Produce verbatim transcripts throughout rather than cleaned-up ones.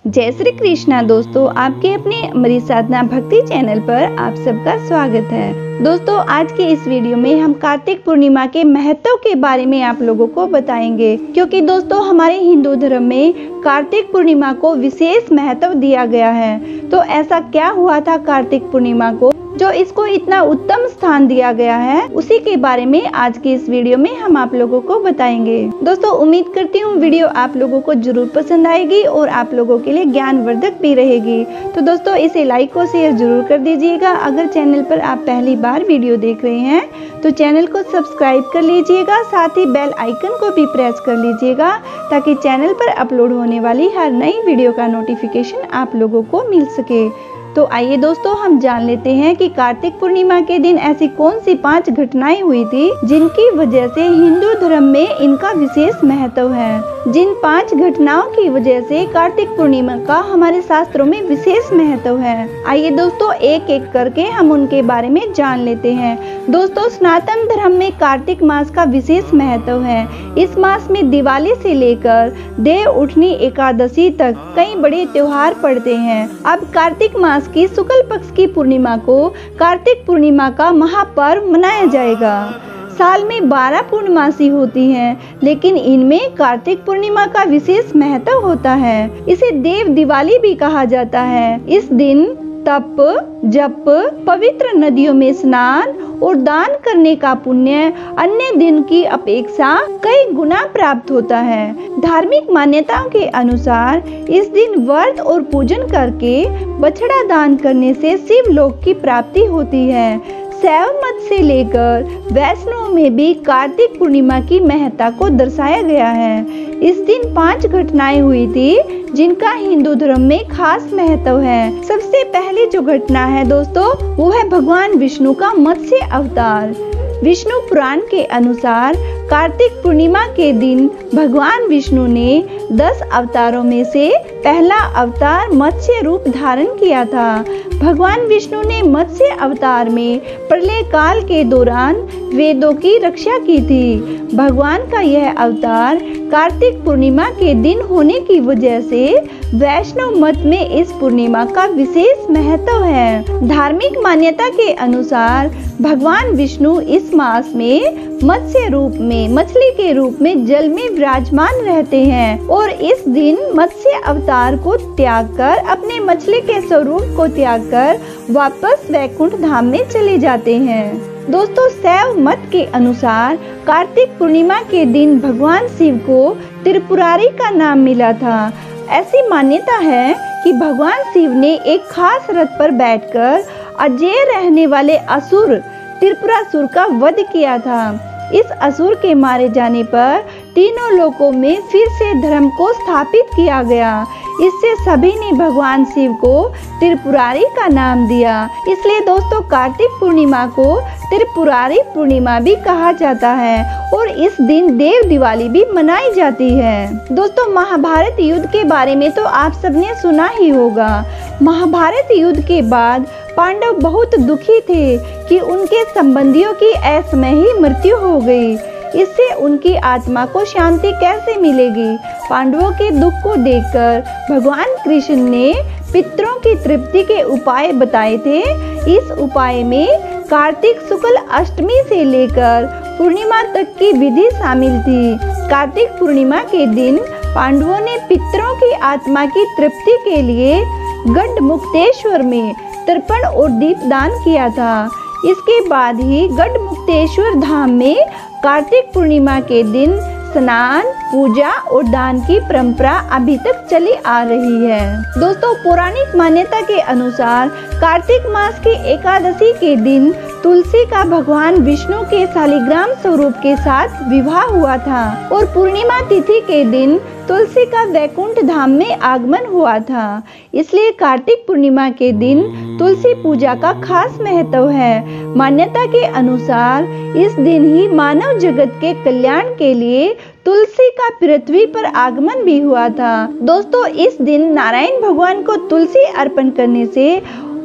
जय श्री कृष्णा दोस्तों, आपके अपने अमृत साधना भक्ति चैनल पर आप सबका स्वागत है। दोस्तों, आज के इस वीडियो में हम कार्तिक पूर्णिमा के महत्व के बारे में आप लोगों को बताएंगे, क्योंकि दोस्तों हमारे हिंदू धर्म में कार्तिक पूर्णिमा को विशेष महत्व दिया गया है। तो ऐसा क्या हुआ था कार्तिक पूर्णिमा को जो इसको इतना उत्तम स्थान दिया गया है, उसी के बारे में आज की इस वीडियो में हम आप लोगों को बताएंगे। दोस्तों, उम्मीद करती हूँ वीडियो आप लोगों को जरूर पसंद आएगी और आप लोगों के लिए ज्ञानवर्धक भी रहेगी। तो दोस्तों, इसे लाइक और शेयर जरूर कर दीजिएगा। अगर चैनल पर आप पहली बार वीडियो देख रहे हैं तो चैनल को सब्सक्राइब कर लीजिएगा, साथ ही बेल आइकन को भी प्रेस कर लीजिएगा ताकि चैनल पर अपलोड होने वाली हर नई वीडियो का नोटिफिकेशन आप लोगों को मिल सके। तो आइए दोस्तों, हम जान लेते हैं कि कार्तिक पूर्णिमा के दिन ऐसी कौन सी पांच घटनाएं हुई थी जिनकी वजह से हिंदू धर्म में इनका विशेष महत्व है। जिन पांच घटनाओं की वजह से कार्तिक पूर्णिमा का हमारे शास्त्रों में विशेष महत्व है। आइए दोस्तों, एक एक करके हम उनके बारे में जान लेते हैं। दोस्तों, सनातन धर्म में कार्तिक मास का विशेष महत्व है। इस मास में दिवाली से लेकर देव उठनी एकादशी तक कई बड़े त्योहार पड़ते हैं। अब कार्तिक मास की शुक्ल पक्ष की पूर्णिमा को कार्तिक पूर्णिमा का महापर्व मनाया जाएगा। साल में बारह पूर्णमासी होती हैं, लेकिन इनमें कार्तिक पूर्णिमा का विशेष महत्व होता है। इसे देव दिवाली भी कहा जाता है। इस दिन तप, जप, पवित्र नदियों में स्नान और दान करने का पुण्य अन्य दिन की अपेक्षा कई गुना प्राप्त होता है। धार्मिक मान्यताओं के अनुसार इस दिन व्रत और पूजन करके बछड़ा दान करने से शिव लोक की प्राप्ति होती है। शैव मत से लेकर वैष्णव में भी कार्तिक पूर्णिमा की महत्ता को दर्शाया गया है। इस दिन पांच घटनाएं हुई थी जिनका हिंदू धर्म में खास महत्व है। सबसे पहली जो घटना है दोस्तों, वो है भगवान विष्णु का मत्स्य अवतार। विष्णु पुराण के अनुसार कार्तिक पूर्णिमा के दिन भगवान विष्णु ने दस अवतारों में से पहला अवतार मत्स्य रूप धारण किया था। भगवान विष्णु ने मत्स्य अवतार में प्रलय काल के दौरान वेदों की रक्षा की थी। भगवान का यह अवतार कार्तिक पूर्णिमा के दिन होने की वजह से वैष्णव मत में इस पूर्णिमा का विशेष महत्व है। धार्मिक मान्यता के अनुसार भगवान विष्णु इस मास में मत्स्य रूप में मछली के रूप में जल में विराजमान रहते हैं और इस दिन मत्स्य अवतार को त्याग कर अपने मछली के स्वरूप को त्याग कर वापस वैकुंठ धाम में चले जाते हैं। दोस्तों, शैव मत के अनुसार कार्तिक पूर्णिमा के दिन भगवान शिव को त्रिपुरारी का नाम मिला था। ऐसी मान्यता है कि भगवान शिव ने एक खास रथ पर बैठकर अजेय रहने वाले असुर त्रिपुरासुर का वध किया था। इस असुर के मारे जाने पर तीनों लोकों में फिर से धर्म को स्थापित किया गया। इससे सभी ने भगवान शिव को त्रिपुरारी का नाम दिया। इसलिए दोस्तों, कार्तिक पूर्णिमा को त्रिपुरारी पूर्णिमा भी कहा जाता है और इस दिन देव दिवाली भी मनाई जाती है। दोस्तों, महाभारत युद्ध के बारे में तो आप सबने सुना ही होगा। महाभारत युद्ध के बाद पांडव बहुत दुखी थे कि उनके संबंधियों की असमय ही मृत्यु हो गई। इससे उनकी आत्मा को शांति कैसे मिलेगी? पांडवों के दुख को देखकर भगवान कृष्ण ने पितरों की तृप्ति के उपाय बताए थे। इस उपाय में कार्तिक शुक्ल अष्टमी से लेकर पूर्णिमा तक की विधि शामिल थी। कार्तिक पूर्णिमा के दिन पांडवों ने पितरों की आत्मा की तृप्ति के लिए गढ़मुक्तेश्वर में तर्पण और दीप दान किया था। इसके बाद ही गढ़मुक्तेश्वर धाम में कार्तिक पूर्णिमा के दिन स्नान, पूजा और दान की परंपरा अभी तक चली आ रही है। दोस्तों, पौराणिक मान्यता के अनुसार कार्तिक मास की एकादशी के दिन तुलसी का भगवान विष्णु के शालिग्राम स्वरूप के साथ विवाह हुआ था और पूर्णिमा तिथि के दिन तुलसी का वैकुंठ धाम में आगमन हुआ था। इसलिए कार्तिक पूर्णिमा के दिन तुलसी पूजा का खास महत्व है। मान्यता के अनुसार इस दिन ही मानव जगत के कल्याण के लिए तुलसी का पृथ्वी पर आगमन भी हुआ था। दोस्तों, इस दिन नारायण भगवान को तुलसी अर्पण करने से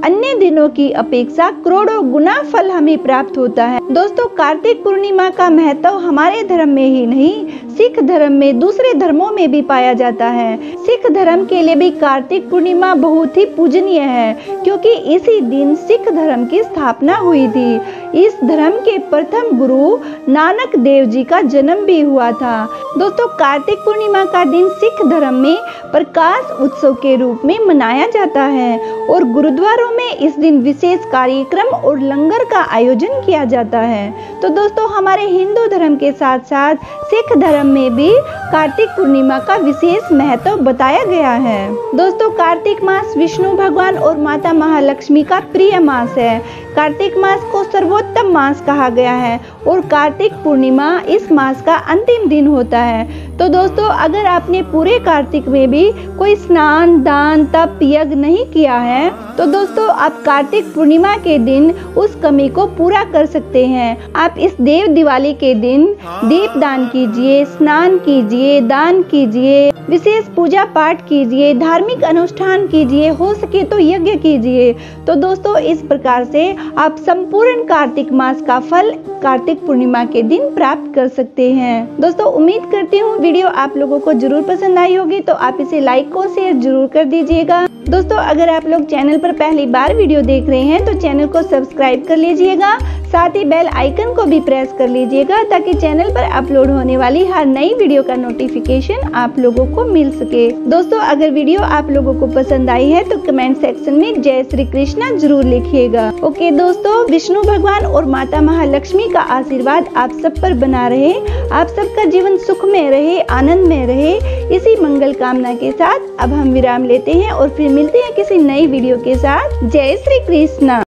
अन्य दिनों की अपेक्षा करोड़ों गुना फल हमें प्राप्त होता है। दोस्तों, कार्तिक पूर्णिमा का महत्व हमारे धर्म में ही नहीं, सिख धर्म में, दूसरे धर्मों में भी पाया जाता है। सिख धर्म के लिए भी कार्तिक पूर्णिमा बहुत ही पूजनीय है, क्योंकि इसी दिन सिख धर्म की स्थापना हुई थी। इस धर्म के प्रथम गुरु नानक देव जी का जन्म भी हुआ था। दोस्तों, कार्तिक पूर्णिमा का दिन सिख धर्म में प्रकाश उत्सव के रूप में मनाया जाता है और गुरुद्वारों में इस दिन विशेष कार्यक्रम और लंगर का आयोजन किया जाता है। तो दोस्तों, हमारे हिंदू धर्म के साथ साथ सिख धर्म में भी कार्तिक पूर्णिमा का विशेष महत्व बताया गया है। दोस्तों, कार्तिक मास विष्णु भगवान और माता महालक्ष्मी का प्रिय मास है। कार्तिक मास को सर्वोत्तम मास कहा गया है और कार्तिक पूर्णिमा इस मास का अंतिम दिन होता है। तो दोस्तों, अगर आपने पूरे कार्तिक में भी कोई स्नान, दान, तप, यज्ञ नहीं किया है, तो दोस्तों आप कार्तिक पूर्णिमा के दिन उस कमी को पूरा कर सकते हैं। आप इस देव दिवाली के दिन दीप दान कीजिए, स्नान कीजिए, दान कीजिए, विशेष पूजा पाठ कीजिए, धार्मिक अनुष्ठान कीजिए, हो सके तो यज्ञ कीजिए। तो दोस्तों, इस प्रकार से आप संपूर्ण कार्तिक मास का फल कार्तिक पूर्णिमा के दिन प्राप्त कर सकते हैं। दोस्तों, उम्मीद करती हूँ वीडियो आप लोगों को जरूर पसंद आई होगी, तो आप इसे लाइक और शेयर जरूर कर दीजिएगा। दोस्तों, अगर आप लोग चैनल पर पहली बार वीडियो देख रहे हैं तो चैनल को सब्सक्राइब कर लीजिएगा, साथ ही बेल आइकन को भी प्रेस कर लीजिएगा, ताकि चैनल पर अपलोड होने वाली हर नई वीडियो का नोटिफिकेशन आप लोगों को मिल सके। दोस्तों, अगर वीडियो आप लोगों को पसंद आई है तो कमेंट सेक्शन में जय श्री कृष्णा जरूर लिखिएगा। ओके दोस्तों, विष्णु भगवान और माता महालक्ष्मी का आशीर्वाद आप सब पर बना रहे, आप सबका जीवन सुख में रहे, आनंद में रहे। इसी मंगल कामना के साथ अब हम विराम लेते हैं और फिर मिलते हैं किसी नई वीडियो के साथ। जय श्री कृष्णा।